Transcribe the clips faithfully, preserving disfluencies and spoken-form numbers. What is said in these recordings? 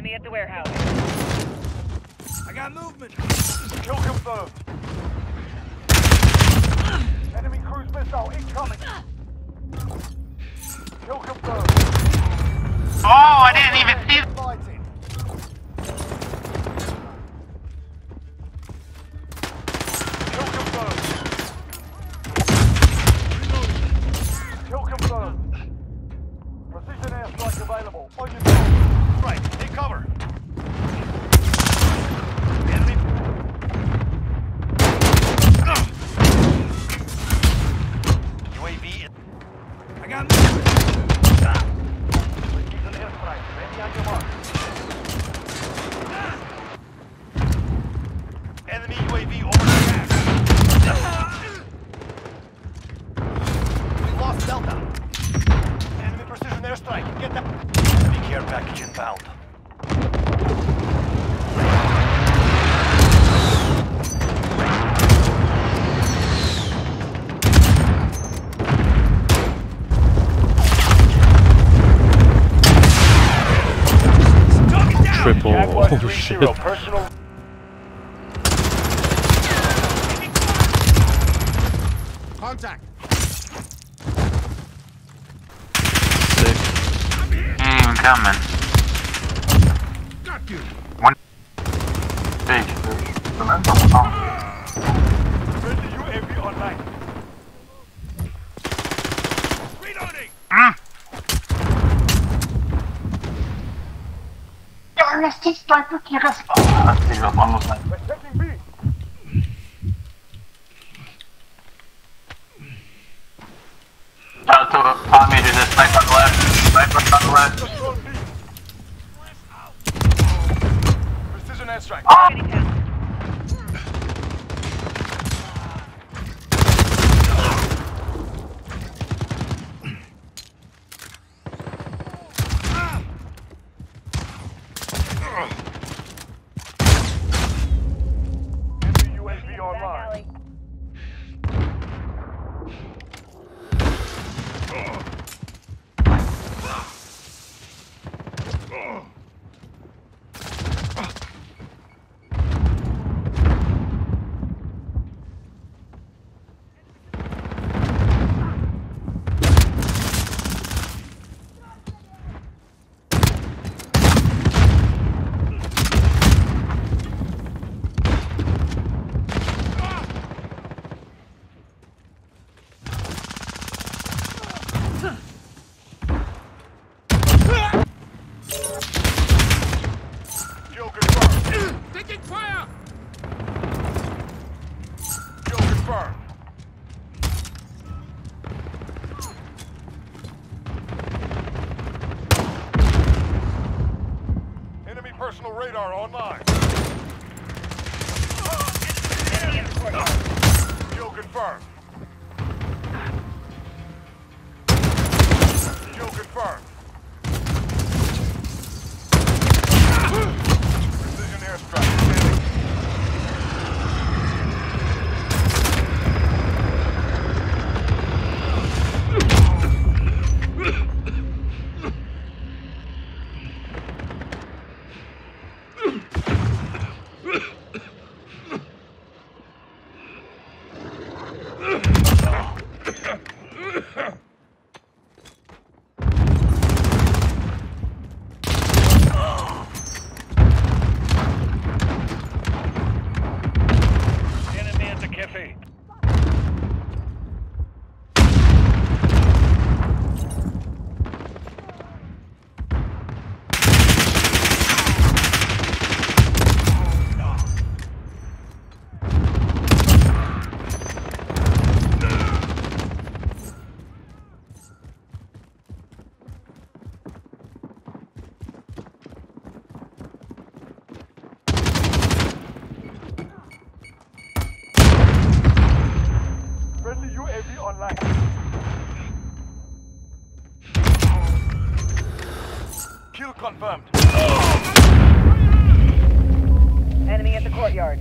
Enemy at the warehouse. I got movement. Kill confirmed. Enemy cruise missile incoming. Kill confirmed. Oh, I didn't even see it. Fighting. Kill confirmed. Kill confirmed. Precision airstrike available. On your top. Right, take cover. Enemy. U A V. I got movement. Precision airstrike. Ready on your mark. Enemy U A V over attack. We lost Delta. Enemy precision airstrike. Get that. Enemy care package inbound. Triple. Jaguar Oh three shit. zero, personal. Contact. Sick. He ain't even coming. Got you. One. Big. Friendly U A V online. Reloading. Mm. Ja, lass dich gleich wirklich das. Oh, das ist was anderes sein. We're taking B. Ja, to Tommy, there's a sniper on the left. Sniper on the left. Control B. Precision airstrike. Oh! Enemy U A V online. Kill confirmed. Taking fire. Kill confirmed. Enemy personal radar online. Enemy in the courtyard. Kill confirmed. Kill confirmed. Precision airstrike. Standing. Enemy at the cafe. Friendly U A V online. Kill confirmed. Enemy at the courtyard.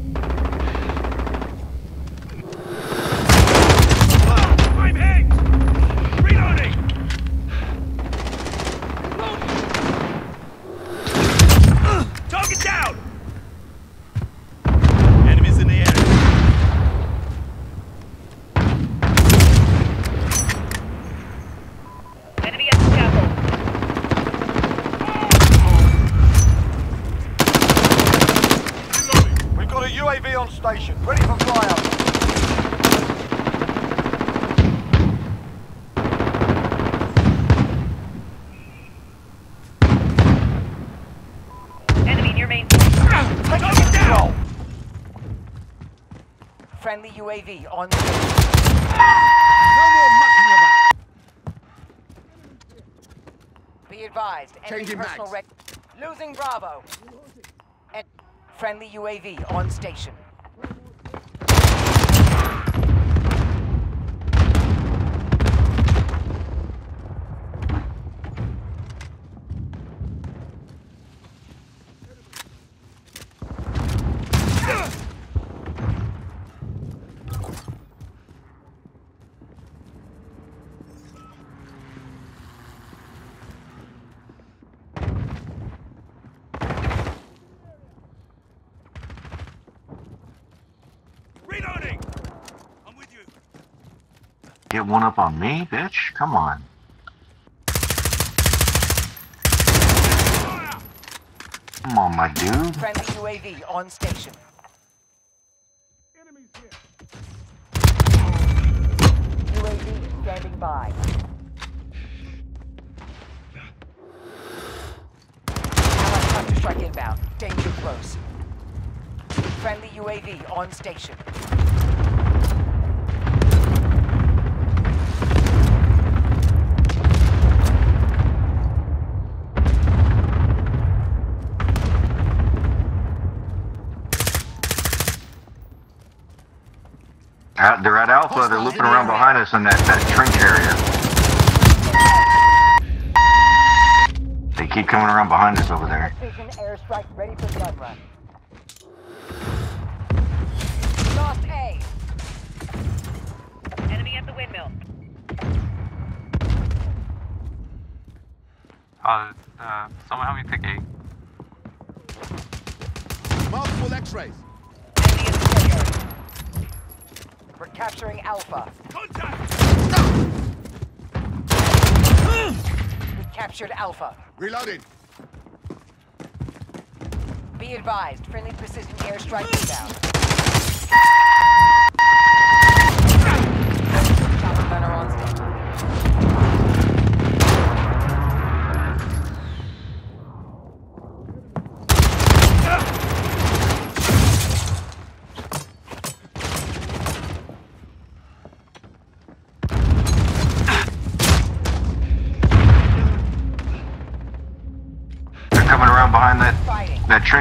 I'm hit. Reloading. A V on station. Ready for flyover. Enemy near main. Taking control. Friendly U A V on. No more mucking about. Be advised. Enemy Changing personal mags. rec. Losing Bravo. And friendly U A V on station. Reloading. I'm with you. Get one up on me, bitch? Come on. Fire. Come on, my dude. Friendly U A V on station. Enemies here. U A V standing by. Allied Hunter strike inbound. Danger close. Friendly U A V on station. Out, they're at Alpha. They're looping around behind us in that, that trench area. They keep coming around behind us over there. Precision airstrike ready for gun run. Lost A. Enemy at the windmill. Uh, uh, someone help me pick A. Multiple X-rays. Enemy at the courtyard. We're capturing Alpha. Contact. We captured Alpha. Reloading. Be advised, friendly precision airstrike inbound. Chopper gunner on standby. They're coming around behind that, Fighting. that trench.